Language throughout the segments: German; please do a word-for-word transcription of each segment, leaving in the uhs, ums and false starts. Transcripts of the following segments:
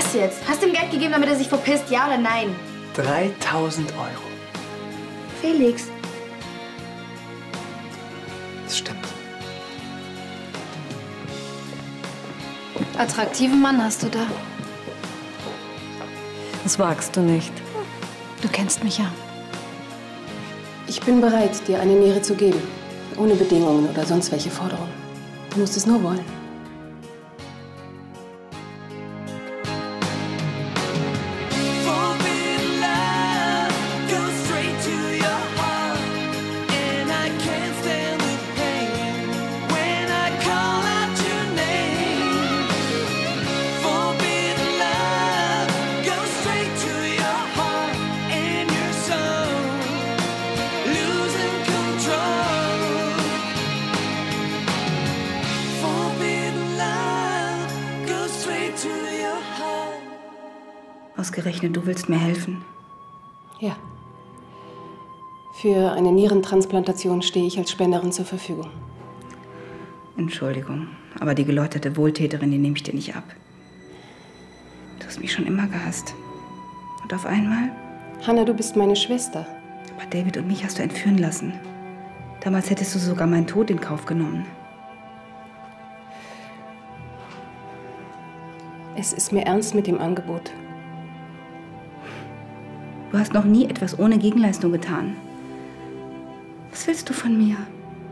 sag's jetzt. Hast du ihm Geld gegeben, damit er sich verpisst, ja oder nein? dreitausend Euro. Felix. Das stimmt. Attraktiven Mann hast du da. Das wagst du nicht. Du kennst mich ja. Ich bin bereit, dir eine Niere zu geben. Ohne Bedingungen oder sonst welche Forderungen. Du musst es nur wollen. Ausgerechnet, du willst mir helfen. Ja. Für eine Nierentransplantation stehe ich als Spenderin zur Verfügung. Entschuldigung, aber die geläuterte Wohltäterin, die nehme ich dir nicht ab. Du hast mich schon immer gehasst. Und auf einmal? Hannah, du bist meine Schwester. Aber David und mich hast du entführen lassen. Damals hättest du sogar meinen Tod in Kauf genommen. Es ist mir ernst mit dem Angebot. Du hast noch nie etwas ohne Gegenleistung getan. Was willst du von mir?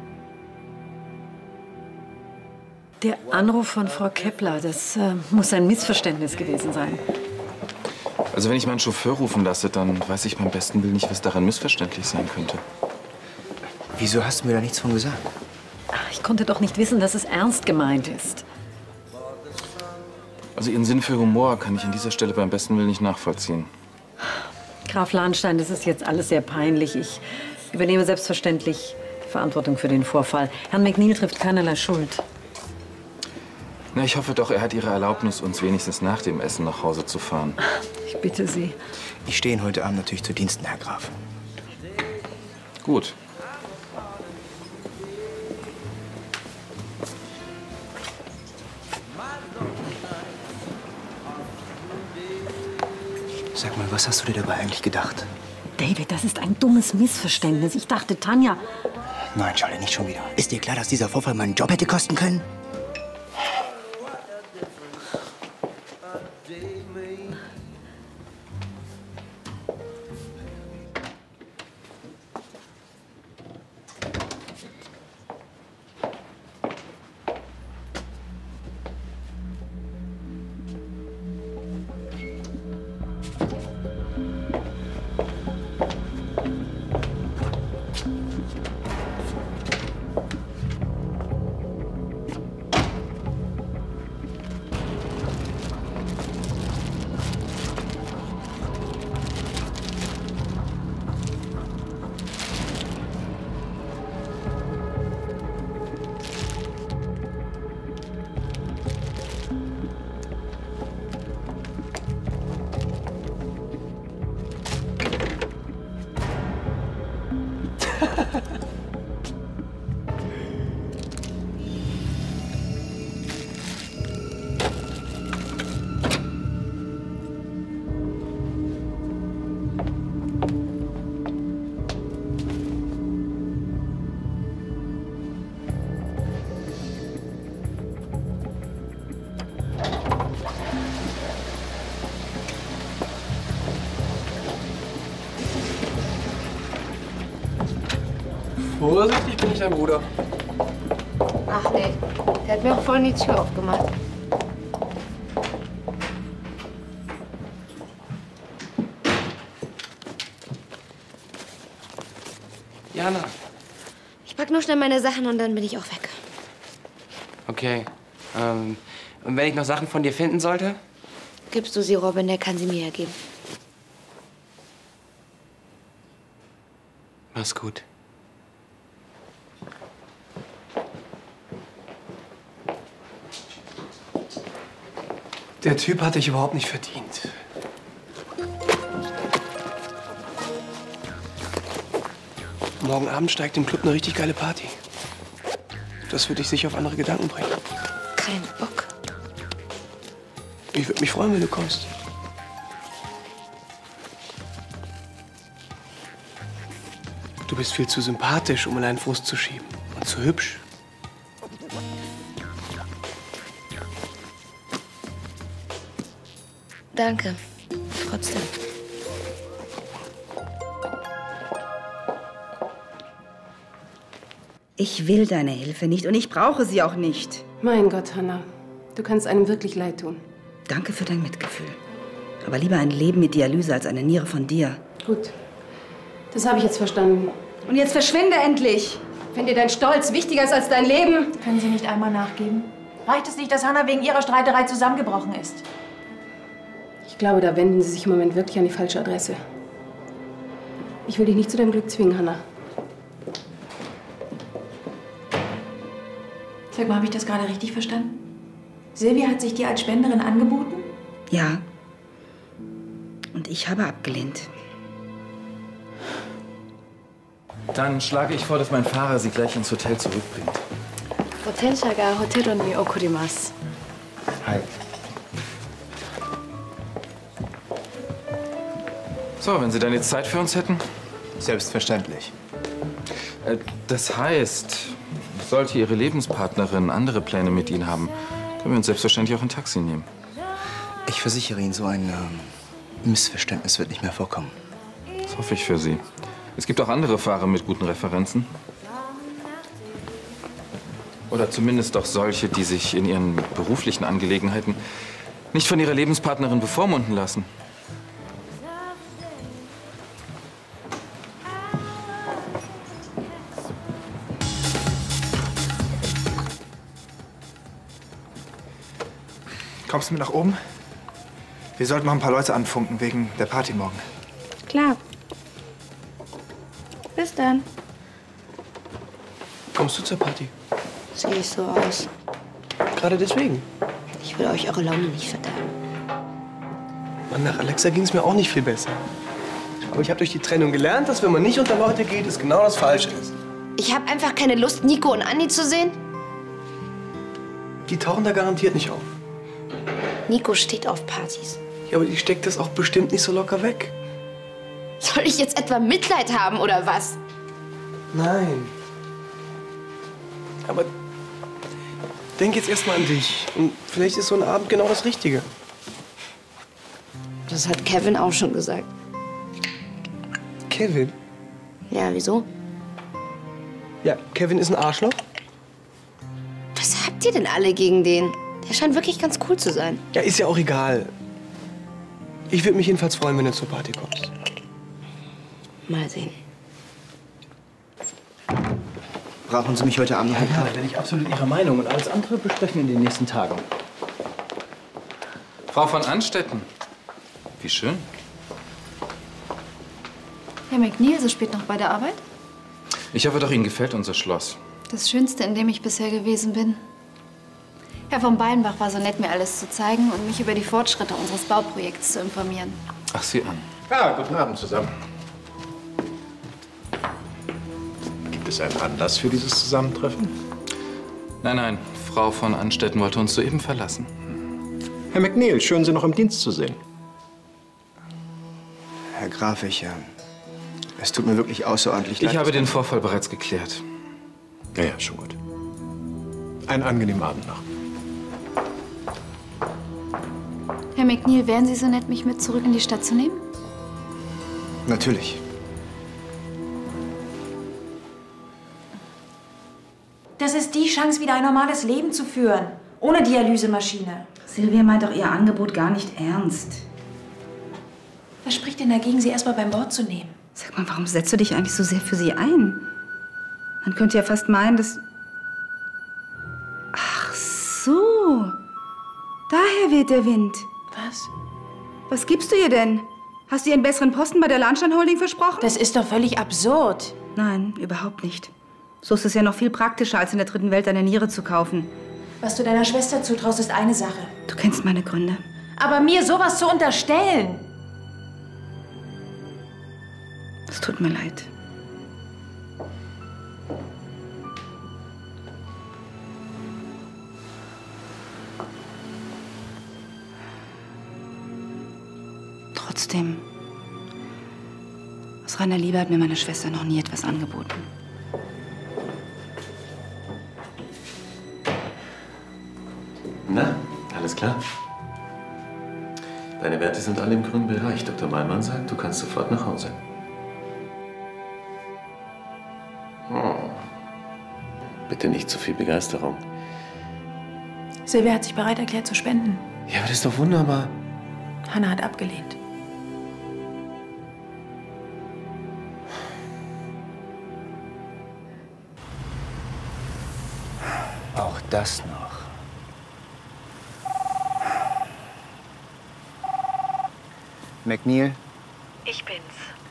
Der Anruf von Frau Kepler, das äh, muss ein Missverständnis gewesen sein. Also wenn ich meinen Chauffeur rufen lasse, dann weiß ich beim besten Willen nicht, was daran missverständlich sein könnte. Wieso hast du mir da nichts von gesagt? Ach, ich konnte doch nicht wissen, dass es ernst gemeint ist. Also Ihren Sinn für Humor kann ich an dieser Stelle beim besten Willen nicht nachvollziehen. Graf Lahnstein, das ist jetzt alles sehr peinlich. Ich übernehme selbstverständlich die Verantwortung für den Vorfall. Herrn McNeil trifft keinerlei Schuld. Na, ich hoffe doch, er hat Ihre Erlaubnis, uns wenigstens nach dem Essen nach Hause zu fahren. Ich bitte Sie. Ich stehe Ihnen heute Abend natürlich zu Diensten, Herr Graf. Gut. Sag mal, was hast du dir dabei eigentlich gedacht? David, das ist ein dummes Missverständnis. Ich dachte, Tanja... Nein, Charlie, nicht schon wieder. Ist dir klar, dass dieser Vorfall meinen Job hätte kosten können? Vorsichtig, bin ich dein Bruder. Ach nee, der hat mir auch vorhin die Tür aufgemacht. Jana. Ich pack nur schnell meine Sachen und dann bin ich auch weg. Okay. Ähm, und wenn ich noch Sachen von dir finden sollte? Gibst du sie Robin, der kann sie mir ja geben. Mach's gut. Der Typ hat dich überhaupt nicht verdient. Morgen Abend steigt im Club eine richtig geile Party. Das wird dich sicher auf andere Gedanken bringen. Kein Bock. Ich würde mich freuen, wenn du kommst. Du bist viel zu sympathisch, um in einen Frust zu schieben. Und zu hübsch. Danke. Trotzdem. Ich will deine Hilfe nicht und ich brauche sie auch nicht. Mein Gott, Hannah. Du kannst einem wirklich leid tun. Danke für dein Mitgefühl. Aber lieber ein Leben mit Dialyse als eine Niere von dir. Gut. Das habe ich jetzt verstanden. Und jetzt verschwinde endlich! Wenn dir dein Stolz wichtiger ist als dein Leben... Können Sie nicht einmal nachgeben? Reicht es nicht, dass Hannah wegen Ihrer Streiterei zusammengebrochen ist? Ich glaube, da wenden Sie sich im Moment wirklich an die falsche Adresse. Ich will dich nicht zu deinem Glück zwingen, Hannah. Sag mal, habe ich das gerade richtig verstanden? Silvia hat sich dir als Spenderin angeboten? Ja. Und ich habe abgelehnt. Dann schlage ich vor, dass mein Fahrer Sie gleich ins Hotel zurückbringt. Hotel ga hotel ni okurimasu. Hi. So, wenn Sie dann jetzt Zeit für uns hätten? Selbstverständlich. Äh, das heißt, sollte Ihre Lebenspartnerin andere Pläne mit Ihnen haben, können wir uns selbstverständlich auch ein Taxi nehmen. Ich versichere Ihnen, so ein ähm, Missverständnis wird nicht mehr vorkommen. Das hoffe ich für Sie. Es gibt auch andere Fahrer mit guten Referenzen. Oder zumindest doch solche, die sich in ihren beruflichen Angelegenheiten nicht von ihrer Lebenspartnerin bevormunden lassen. Kommst du mit nach oben? Wir sollten noch ein paar Leute anfunken wegen der Party morgen. Klar. Bis dann. Kommst du zur Party? Sehe ich so aus. Gerade deswegen. Ich will euch eure Laune nicht verderben. Mann, nach Alexa ging es mir auch nicht viel besser. Aber ich habe durch die Trennung gelernt, dass wenn man nicht unter Leute geht, es genau das Falsche ist. Ich habe einfach keine Lust, Nico und Andi zu sehen. Die tauchen da garantiert nicht auf. Nico steht auf Partys. Ja, aber die steckt das auch bestimmt nicht so locker weg. Soll ich jetzt etwa Mitleid haben oder was? Nein. Aber denk jetzt erst mal an dich. Und vielleicht ist so ein Abend genau das Richtige. Das hat Kevin auch schon gesagt. Kevin? Ja, wieso? Ja, Kevin ist ein Arschloch. Was habt ihr denn alle gegen den? Der scheint wirklich ganz cool zu sein. Ja, ist ja auch egal. Ich würde mich jedenfalls freuen, wenn du zur Party kommst. Mal sehen. Brauchen Sie mich heute Abend noch? Ja, da bin ich absolut Ihrer Meinung. Und alles andere besprechen wir in den nächsten Tagen. Frau von Anstetten. Wie schön. Herr McNeil, so spät noch bei der Arbeit? Ich hoffe doch, Ihnen gefällt unser Schloss. Das Schönste, in dem ich bisher gewesen bin. Herr von Beinbach war so nett, mir alles zu zeigen und mich über die Fortschritte unseres Bauprojekts zu informieren. Ach, sieh an. Ja, guten Abend zusammen. Gibt es einen Anlass für dieses Zusammentreffen? Nein, nein. Frau von Anstetten wollte uns soeben verlassen. Herr McNeil, schön, Sie noch im Dienst zu sehen. Herr Graf, ich, äh, es tut mir wirklich außerordentlich leid. Ich habe den Vorfall bereits geklärt. Ja, ja, schon gut. Einen angenehmen Abend noch. Herr McNeil, wären Sie so nett, mich mit zurück in die Stadt zu nehmen? Natürlich. Das ist die Chance, wieder ein normales Leben zu führen. Ohne Dialysemaschine. Silvia meint doch ihr Angebot gar nicht ernst. Was spricht denn dagegen, sie erst mal beim Wort zu nehmen? Sag mal, warum setzt du dich eigentlich so sehr für sie ein? Man könnte ja fast meinen, dass... Ach so. Daher weht der Wind. Was? Was gibst du ihr denn? Hast du ihr einen besseren Posten bei der Lahnstein Holding versprochen? Das ist doch völlig absurd. Nein, überhaupt nicht. So ist es ja noch viel praktischer, als in der dritten Welt eine Niere zu kaufen. Was du deiner Schwester zutraust, ist eine Sache. Du kennst meine Gründe. Aber mir sowas zu unterstellen... Es tut mir leid. trotzdem, aus reiner Liebe hat mir meine Schwester noch nie etwas angeboten. Na, alles klar? Deine Werte sind alle im grünen Bereich. Doktor Mallmann sagt, du kannst sofort nach Hause. Oh. Bitte nicht zu viel Begeisterung. Silvia hat sich bereit erklärt zu spenden. Ja, aber das ist doch wunderbar. Hannah hat abgelehnt. Auch das noch. McNeil? Ich bin's.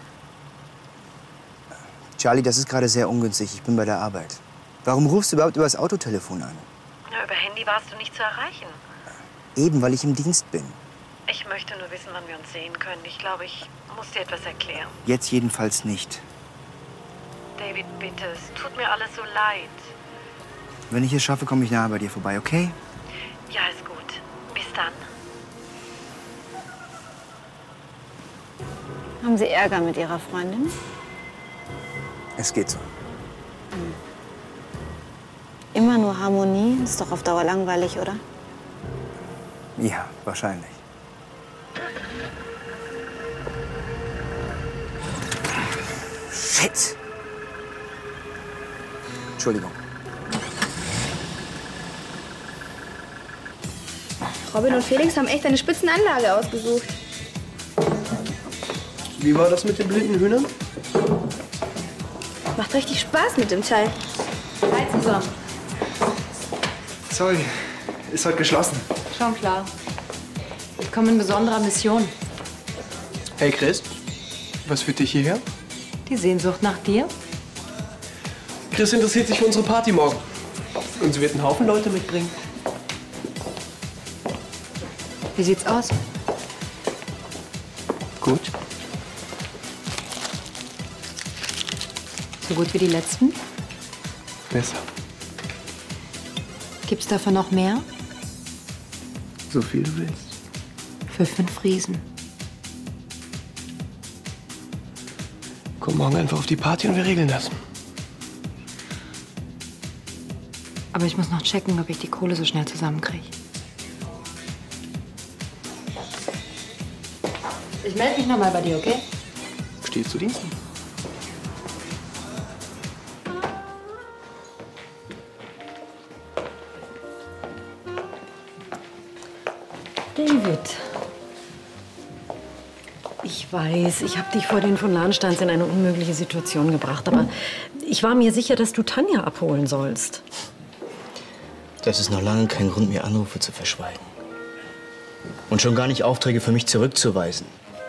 Charlie, das ist gerade sehr ungünstig. Ich bin bei der Arbeit. Warum rufst du überhaupt über das Autotelefon an? Na, über Handy warst du nicht zu erreichen. Eben, weil ich im Dienst bin. Ich möchte nur wissen, wann wir uns sehen können. Ich glaube, ich muss dir etwas erklären. Jetzt jedenfalls nicht. David, bitte, es tut mir alles so leid. Wenn ich es schaffe, komme ich nahe bei dir vorbei, okay? Ja, ist gut. Bis dann. Haben Sie Ärger mit Ihrer Freundin? Es geht so. Immer nur Harmonie? Ist doch auf Dauer langweilig, oder? Ja, wahrscheinlich. Shit! Entschuldigung. Robin und Felix haben echt eine Spitzenanlage ausgesucht. Wie war das mit den blinden Hühnern? Macht richtig Spaß mit dem Teil. Hi zusammen. Sorry, ist heute geschlossen. Schon klar. Ich komme in besonderer Mission. Hey Chris, was führt dich hierher? Die Sehnsucht nach dir? Chris interessiert sich für unsere Party morgen. Und sie wird einen Haufen Leute mitbringen. Wie sieht's aus? Gut. So gut wie die letzten? Besser. Gibt's davon noch mehr? So viel du willst. Für fünf Riesen. Komm morgen einfach auf die Party und wir regeln das. Aber ich muss noch checken, ob ich die Kohle so schnell zusammenkriege. Ich melde mich noch mal bei dir, okay? Stehst du Diensten? David. Ich weiß, ich habe dich vor den von Lahnsteins in eine unmögliche Situation gebracht. Aber ich war mir sicher, dass du Tanja abholen sollst. Das ist noch lange kein Grund, mir Anrufe zu verschweigen. Und schon gar nicht Aufträge für mich zurückzuweisen.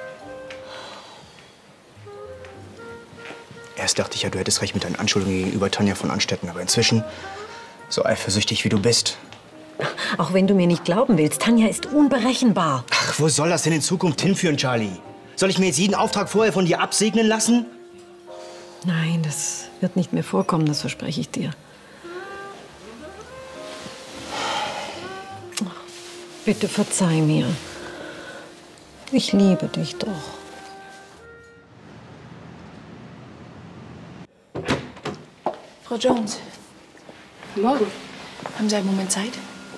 Erst dachte ich ja, du hättest recht mit deinen Anschuldigungen gegenüber Tanja von Anstetten. Aber inzwischen, so eifersüchtig wie du bist. Auch wenn du mir nicht glauben willst, Tanja ist unberechenbar. Ach, wo soll das denn in Zukunft hinführen, Charlie? Soll ich mir jetzt jeden Auftrag vorher von dir absegnen lassen? Nein, das wird nicht mehr vorkommen, das verspreche ich dir. Bitte verzeih mir. Ich liebe dich doch. Frau Jones. Guten Morgen. Haben Sie einen Moment Zeit?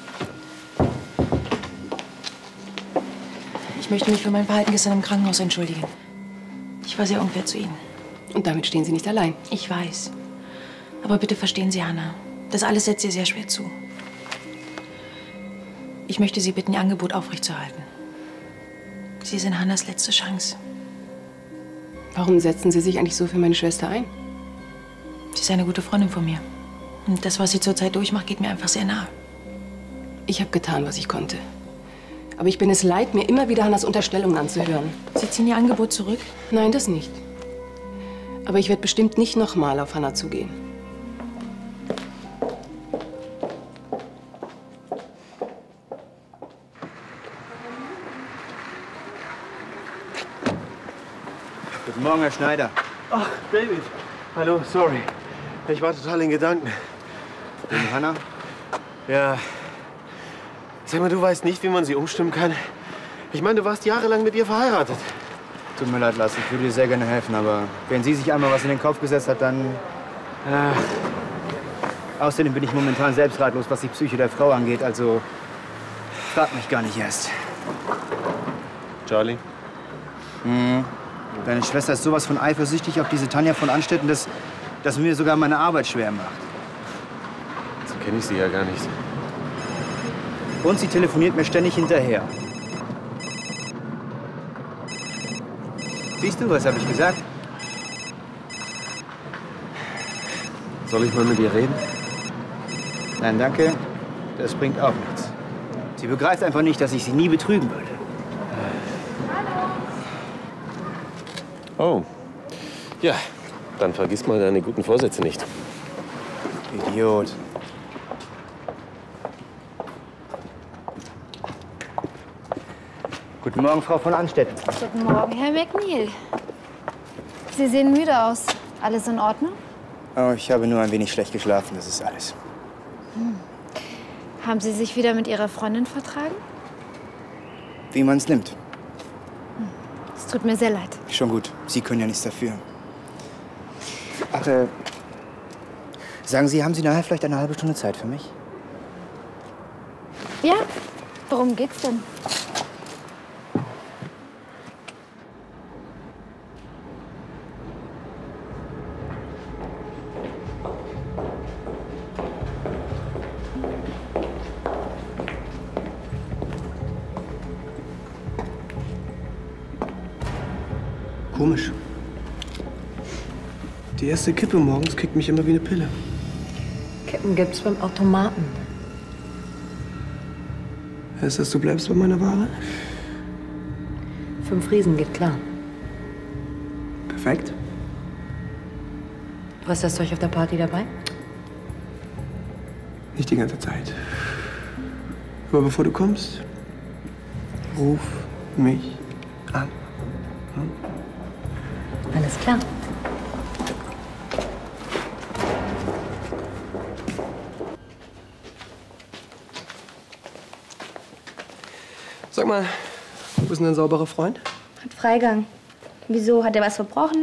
Ich möchte mich für mein Verhalten gestern im Krankenhaus entschuldigen. Ich war sehr unfair zu Ihnen. Und damit stehen Sie nicht allein. Ich weiß. Aber bitte verstehen Sie, Hannah. Das alles setzt ihr sehr schwer zu. Ich möchte Sie bitten, Ihr Angebot aufrechtzuerhalten. Sie sind Hannahs letzte Chance. Warum setzen Sie sich eigentlich so für meine Schwester ein? Sie ist eine gute Freundin von mir. Und das, was sie zurzeit durchmacht, geht mir einfach sehr nahe. Ich habe getan, was ich konnte. Aber ich bin es leid, mir immer wieder Hannas Unterstellungen anzuhören. Sie ziehen Ihr Angebot zurück? Nein, das nicht. Aber ich werde bestimmt nicht noch mal auf Hannah zugehen. Guten Morgen, Herr Schneider. Ach, David. Hallo, sorry. Ich war total in Gedanken. Wegen Hannah? Ja. Sag mal, du weißt nicht, wie man sie umstimmen kann. Ich meine, du warst jahrelang mit ihr verheiratet. Tut mir leid, Lars, ich würde dir sehr gerne helfen, aber wenn sie sich einmal was in den Kopf gesetzt hat, dann... Äh, außerdem bin ich momentan selbst ratlos, was die Psyche der Frau angeht, also frag mich gar nicht erst. Charlie? Mhm. Deine Schwester ist sowas von eifersüchtig auf diese Tanja von Anstetten, dass, dass mir sogar meine Arbeit schwer macht. So kenne ich sie ja gar nicht. Und sie telefoniert mir ständig hinterher. Siehst du, was habe ich gesagt? Soll ich mal mit ihr reden? Nein, danke. Das bringt auch nichts. Sie begreift einfach nicht, dass ich sie nie betrügen würde. Oh. Ja, dann vergiss mal deine guten Vorsätze nicht. Idiot. Guten Morgen, Frau von Anstetten. Guten Morgen, Herr McNeil. Sie sehen müde aus. Alles in Ordnung? Oh, ich habe nur ein wenig schlecht geschlafen, das ist alles. Hm. Haben Sie sich wieder mit Ihrer Freundin vertragen? Wie man es nimmt. Es tut mir sehr leid. Schon gut, Sie können ja nichts dafür. Ach, äh, sagen Sie, haben Sie nachher vielleicht eine halbe Stunde Zeit für mich? Ja? Worum geht's denn? Komisch. Die erste Kippe morgens kriegt mich immer wie eine Pille. Kippen gibt's beim Automaten. Heißt das, du bleibst bei meiner Ware? Fünf Riesen geht klar. Perfekt. Du hast das Zeug auf der Party dabei? Nicht die ganze Zeit. Aber bevor du kommst, ruf mich an. Hm? Alles klar. Sag mal, wo ist denn dein sauberer Freund? Hat Freigang. Wieso? Hat er was verbrochen?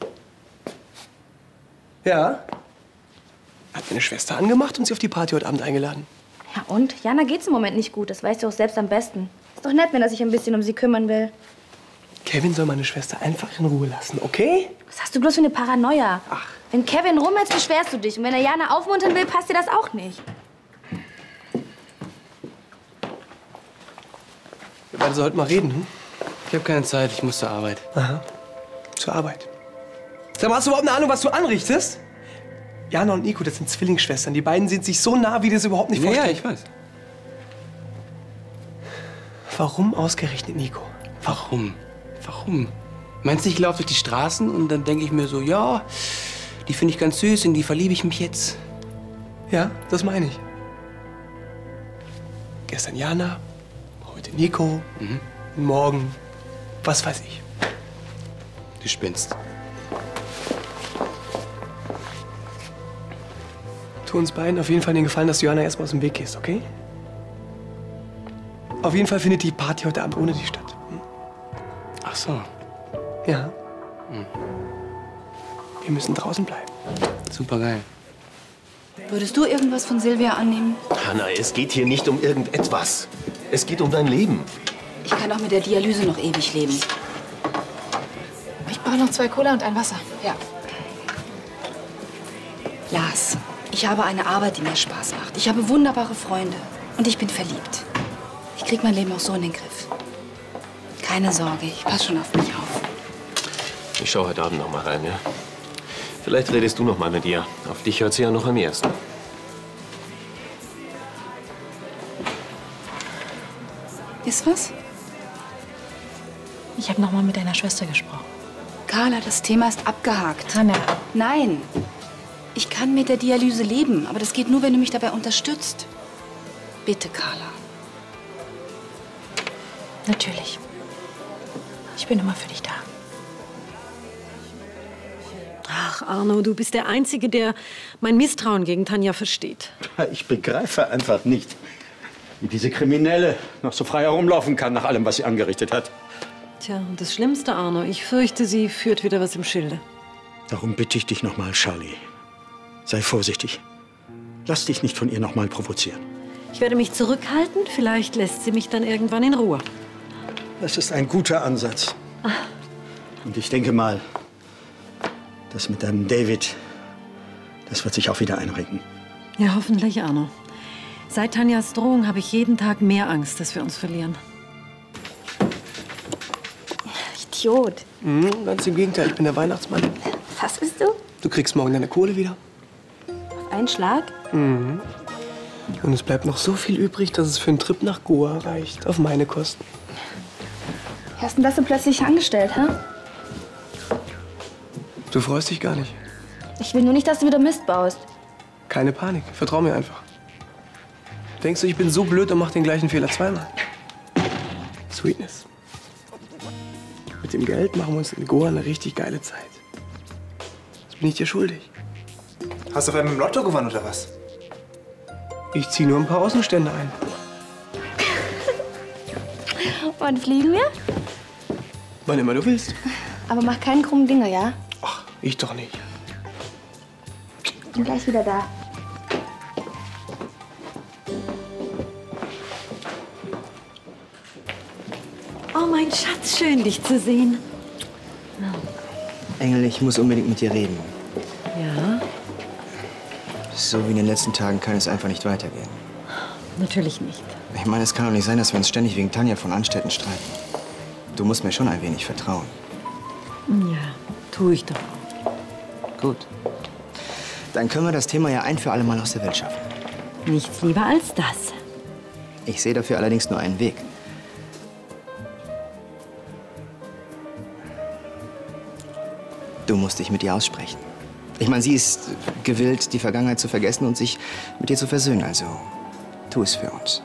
Ja. Hat meine Schwester angemacht und sie auf die Party heute Abend eingeladen. Ja und? Jana geht's im Moment nicht gut. Das weißt du auch selbst am besten. Ist doch nett, wenn er sich ein bisschen um sie kümmern will. Kevin soll meine Schwester einfach in Ruhe lassen, okay? Was hast du bloß für eine Paranoia? Ach. Wenn Kevin rumhältst, beschwerst du dich. Und wenn er Jana aufmuntern will, passt dir das auch nicht. Wir beide sollten mal reden, hm? Ich habe keine Zeit, ich muss zur Arbeit. Aha. Zur Arbeit. Sag mal, hast du überhaupt eine Ahnung, was du anrichtest? Jana und Nico, das sind Zwillingsschwestern. Die beiden sind sich so nah, wie du es überhaupt nicht vorstellst. Ja, ich weiß. Warum ausgerechnet Nico? Warum? Warum? Meinst du, ich laufe durch die Straßen und dann denke ich mir so, ja, die finde ich ganz süß, in die verliebe ich mich jetzt. Ja, das meine ich. Gestern Jana, heute Nico, mhm. morgen, was weiß ich. Du spinnst. Tu uns beiden auf jeden Fall den Gefallen, dass du Jana erstmal aus dem Weg gehst, okay? Auf jeden Fall findet die Party heute Abend ohne dich statt. Hm? Ach so. Ja. Hm. Wir müssen draußen bleiben. Super geil. Würdest du irgendwas von Silvia annehmen? Hanna, es geht hier nicht um irgendetwas. Es geht um dein Leben. Ich kann auch mit der Dialyse noch ewig leben. Ich brauche noch zwei Cola und ein Wasser. Ja. Lars, ich habe eine Arbeit, die mir Spaß macht. Ich habe wunderbare Freunde. Und ich bin verliebt. Ich krieg mein Leben auch so in den Griff. Keine Sorge, ich passe schon auf mich auf. Ich schaue heute Abend noch mal rein, ja? Vielleicht redest du noch mal mit ihr. Auf dich hört sie ja noch am ersten. Ist was? Ich habe noch mal mit deiner Schwester gesprochen. Carla, das Thema ist abgehakt. Hanna. Nein. Ich kann mit der Dialyse leben, aber das geht nur, wenn du mich dabei unterstützt. Bitte, Carla. Natürlich. Ich bin immer für dich da. Ach, Arno, du bist der Einzige, der mein Misstrauen gegen Tanja versteht. Ich begreife einfach nicht, wie diese Kriminelle noch so frei herumlaufen kann nach allem, was sie angerichtet hat. Tja, und das Schlimmste, Arno, ich fürchte, sie führt wieder was im Schilde. Darum bitte ich dich nochmal, Charlie. Sei vorsichtig. Lass dich nicht von ihr nochmal provozieren. Ich werde mich zurückhalten. Vielleicht lässt sie mich dann irgendwann in Ruhe. Das ist ein guter Ansatz. Und ich denke mal, das mit deinem David, das wird sich auch wieder einrenken. Ja, hoffentlich, Arno. Seit Tanjas Drohung habe ich jeden Tag mehr Angst, dass wir uns verlieren. Idiot. Mhm, ganz im Gegenteil, ich bin der Weihnachtsmann. Was bist du? Du kriegst morgen deine Kohle wieder. Auf einen Schlag? Mhm. Und es bleibt noch so viel übrig, dass es für einen Trip nach Goa reicht. Auf meine Kosten. Wie hast du denn das so plötzlich angestellt, hä? Du freust dich gar nicht. Ich will nur nicht, dass du wieder Mist baust. Keine Panik, vertrau mir einfach. Denkst du, ich bin so blöd und mach den gleichen Fehler zweimal? Sweetness. Mit dem Geld machen wir uns in Goa eine richtig geile Zeit. Das bin ich dir schuldig. Hast du auf einmal im Lotto gewonnen oder was? Ich zieh nur ein paar Außenstände ein. Wann fliegen wir? Wann immer du willst. Aber mach keinen krummen Dinger, ja? Ich doch nicht. Ich bin gleich wieder da. Oh, mein Schatz, schön, dich zu sehen. Engel, ich muss unbedingt mit dir reden. Ja, So wie in den letzten Tagen kann es einfach nicht weitergehen. natürlich nicht. Ich meine, es kann doch nicht sein, dass wir uns ständig wegen Tanja von Anstetten streiten. Du musst mir schon ein wenig vertrauen. Ja, tue ich doch. Gut. Dann können wir das Thema ja ein für alle Mal aus der Welt schaffen. Nichts lieber als das. Ich sehe dafür allerdings nur einen Weg. Du musst dich mit ihr aussprechen. Ich meine, sie ist gewillt, die Vergangenheit zu vergessen und sich mit dir zu versöhnen. Also, tu es für uns.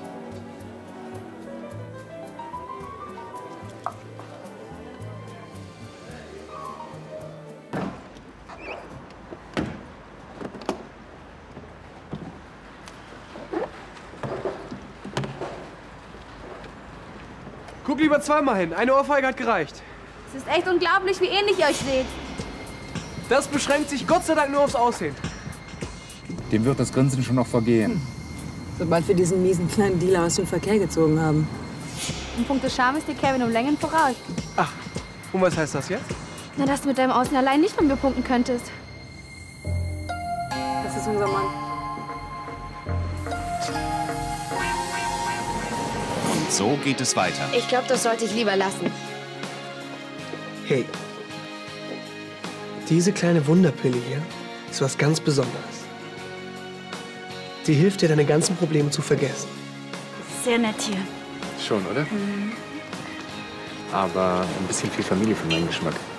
Guck lieber zweimal hin. Eine Ohrfeige hat gereicht. Es ist echt unglaublich, wie ähnlich ihr euch seht. Das beschränkt sich Gott sei Dank nur aufs Aussehen. Dem wird das Grinsen schon noch vergehen. Sobald wir diesen miesen kleinen Dealer aus dem Verkehr gezogen haben. In puncto Charme ist dir Kevin um Längen voraus. Ach, und was heißt das jetzt? Na, dass du mit deinem Außen allein nicht von mir punkten könntest. Das ist unser Mann. Und so geht es weiter. Ich glaube, das sollte ich lieber lassen. Hey, diese kleine Wunderpille hier ist was ganz Besonderes. Sie hilft dir, deine ganzen Probleme zu vergessen. Sehr nett hier. Schon, oder? Mhm. Aber ein bisschen viel Familie für meinen Geschmack.